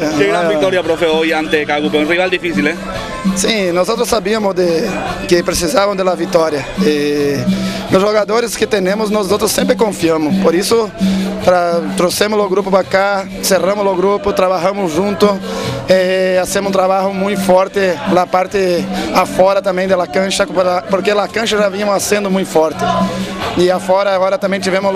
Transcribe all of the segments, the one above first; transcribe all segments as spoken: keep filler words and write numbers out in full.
Qué gran victoria, profe, hoy ante Cagupe, un rival difícil, ¿eh? Sim, nós sabíamos de, que precisavam da vitória. E nos jogadores que temos, nós outros sempre confiamos. Por isso, tra, trouxemos o grupo para cá, cerramos o grupo, trabalhamos junto, eh, fazemos um trabalho muito forte na parte afora também da cancha, porque a cancha já vinha sendo muito forte. E afora agora também tivemos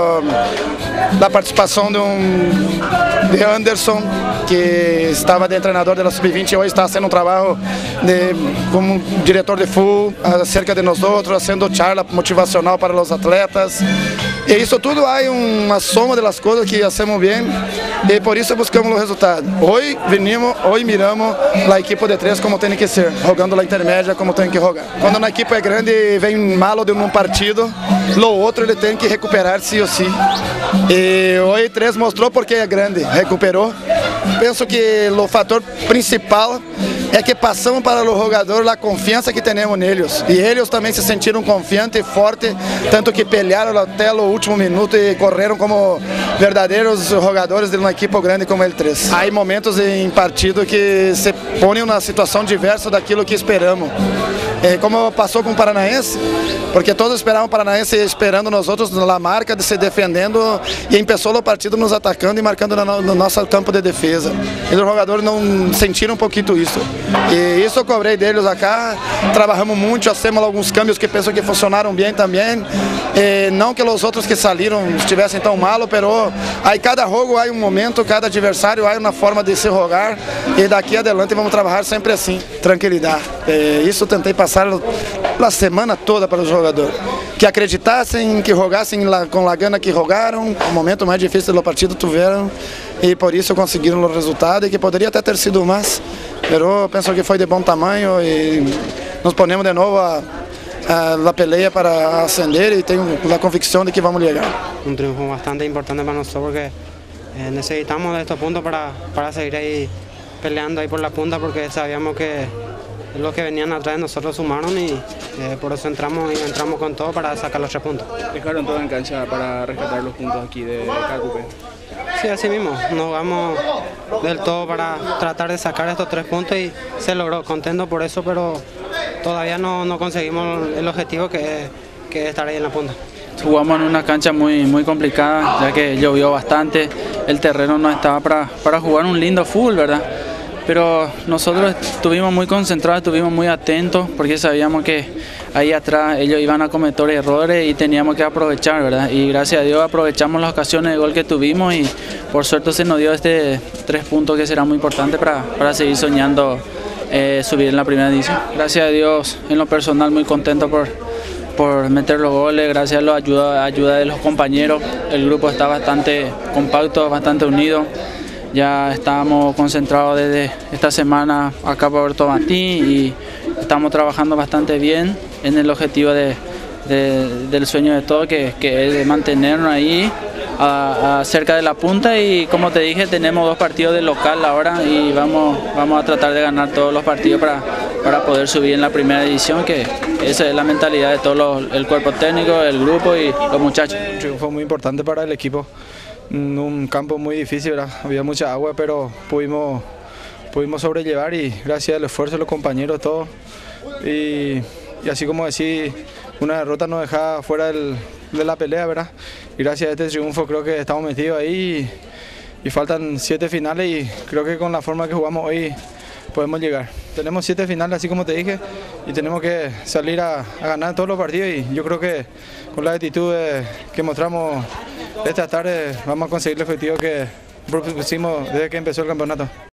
a, a participação de um de Anderson, que estava de treinador da sub vinte e hoje está fazendo um trabalho de, como diretor de full acerca de nós outros, fazendo charla motivacional para os atletas. E isso tudo há uma soma das coisas que fazemos bem e por isso buscamos o resultado. Hoje vinimos, hoje miramos a equipe de três como tem que ser, jogando a intermédia como tem que jogar. Quando a equipe é grande e vem malo de um partido, o outro ele tem que recuperar sim ou sim. E hoje três mostrou porque é grande, recuperou. Penso que o fator principal é que passamos para o jogador a confiança que temos neles. E eles também se sentiram confiantes e fortes, tanto que pelearam até o último minuto e correram como verdadeiros jogadores de uma equipe grande como ele três. Há momentos em partido que se põem na situação diversa daquilo que esperamos. É, como passou com o Paranaense, porque todos esperavam o Paranaense esperando nós outros na marca, de se defendendo, e começou o partido nos atacando e marcando no, no nosso campo de defesa. E os jogadores não sentiram um pouquinho isso. E isso eu cobrei deles acá, trabalhamos muito, fizemos alguns câmbios que penso que funcionaram bem também. E não que os outros que saíram estivessem tão mal, pero aí cada jogo há um momento, cada adversário há uma forma de se jogar, e daqui adelante vamos trabalhar sempre assim, tranquilidade. E isso eu tentei passar a semana toda para os jogadores, que acreditassem, que jogassem com a gana que jogaram. O momento mais difícil do partido tiveram e por isso conseguiram o resultado, e que poderia até ter sido mais, mas eu penso que foi de bom tamanho e nos ponemos de novo a, a, a peleia para ascender, e tenho a convicção de que vamos chegar. Um triunfo bastante importante para nós, porque eh, necessitamos de estos pontos para, para seguir aí peleando aí por la punta, porque sabíamos que los que venían atrás de nosotros sumaron y eh, por eso entramos y entramos con todo para sacar los tres puntos. Dejaron todo en cancha para rescatar los puntos aquí de Cagupe. Sí, así mismo, nos vamos del todo para tratar de sacar estos tres puntos y se logró, contento por eso, pero todavía no, no conseguimos el objetivo que es, que es estar ahí en la punta. Jugamos en una cancha muy, muy complicada, ya que llovió bastante, el terreno no estaba para, para jugar un lindo fútbol, ¿verdad? Pero nosotros estuvimos muy concentrados, estuvimos muy atentos, porque sabíamos que ahí atrás ellos iban a cometer errores y teníamos que aprovechar, ¿verdad? Y gracias a Dios aprovechamos las ocasiones de gol que tuvimos y por suerte se nos dio este tres puntos que será muy importante para, para seguir soñando eh, subir en la primera división. Gracias a Dios, en lo personal muy contento por, por meter los goles, gracias a la ayuda, ayuda de los compañeros. El grupo está bastante compacto, bastante unido. Ya estábamos concentrados desde esta semana acá por Puerto Martín y estamos trabajando bastante bien en el objetivo de, de, del sueño de todos, que, que es de mantenernos ahí a, a cerca de la punta. Y como te dije, tenemos dos partidos de local ahora y vamos, vamos a tratar de ganar todos los partidos para, para poder subir en la primera división, que esa es la mentalidad de todo los, el cuerpo técnico, el grupo y los muchachos. Un triunfo muy importante para el equipo. Un campo muy difícil, ¿verdad? Había mucha agua, pero pudimos, pudimos sobrellevar, y gracias al esfuerzo de los compañeros, todos. Y, y así como decís, una derrota nos dejaba fuera del, de la pelea, ¿verdad? Y gracias a este triunfo creo que estamos metidos ahí y, y faltan siete finales, y creo que con la forma que jugamos hoy podemos llegar. Tenemos siete finales, así como te dije, y tenemos que salir a, a ganar todos los partidos, y yo creo que con la actitud de, que mostramos esta tarde vamos a conseguir el objetivo que propusimos desde que empezó el campeonato.